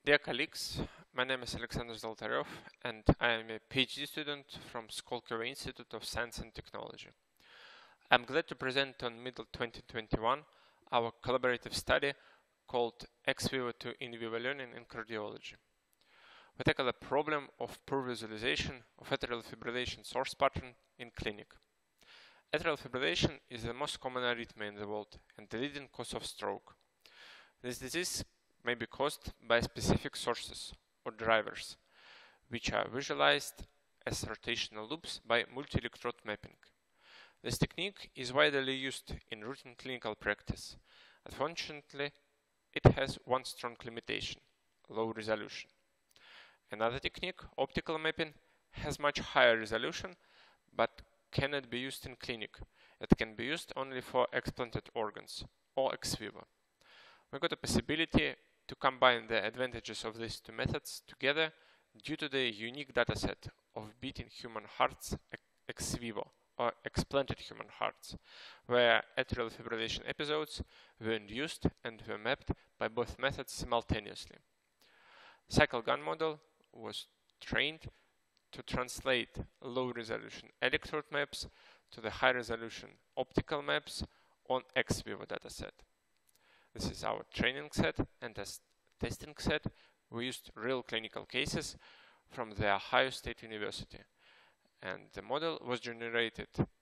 Dear colleagues, my name is Zolotarev and I am a PhD student from Skolkovo Institute of Science and Technology. I'm glad to present on MIDL 2021 our collaborative study called Ex-vivo to In-vivo learning in cardiology. We tackle the problem of poor visualization of atrial fibrillation source pattern in clinic. Atrial fibrillation is the most common arrhythmia in the world and the leading cause of stroke. This disease may be caused by specific sources or drivers, which are visualized as rotational loops by multi-electrode mapping. This technique is widely used in routine clinical practice. Unfortunately, it has one strong limitation: low resolution. Another technique, optical mapping, has much higher resolution but cannot be used in clinic. It can be used only for explanted organs or ex-vivo. We got a possibility to combine the advantages of these two methods together due to the unique dataset of beating human hearts ex-vivo or explanted human hearts, where atrial fibrillation episodes were induced and were mapped by both methods simultaneously. Cycle gun model was trained to translate low-resolution electrode maps to the high-resolution optical maps on ex-vivo dataset. This is our training set, and as testing set, we used real clinical cases from the Ohio State University, and the model was generated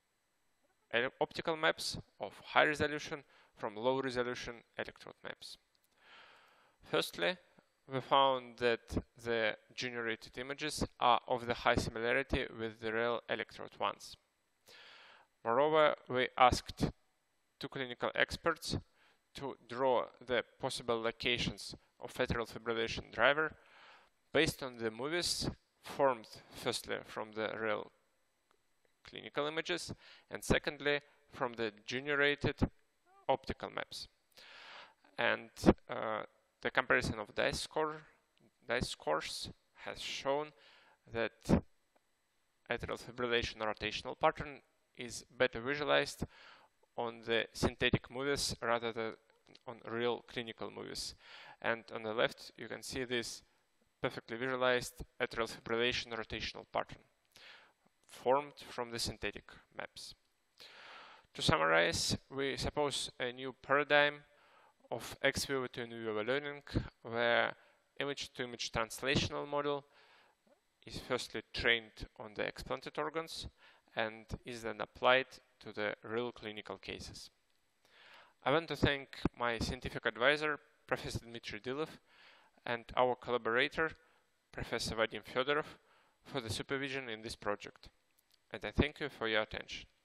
optical maps of high resolution from low resolution electrode maps. Firstly, we found that the generated images are of the high similarity with the real electrode ones. Moreover, we asked two clinical experts to draw the possible locations of atrial fibrillation driver based on the movies formed firstly from the real clinical images and secondly from the generated optical maps. And the comparison of dice scores has shown that atrial fibrillation rotational pattern is better visualized on the synthetic movies rather than on real clinical movies. And on the left you can see this perfectly visualized atrial fibrillation rotational pattern formed from the synthetic maps. To summarize, we suppose a new paradigm of ex-vivo to in-vivo learning, where image-to-image translational model is firstly trained on the explanted organs and is then applied to the real clinical cases. I want to thank my scientific advisor, Professor Dmitry Dylov, and our collaborator, Professor Vadim Fedorov, for the supervision in this project. And I thank you for your attention.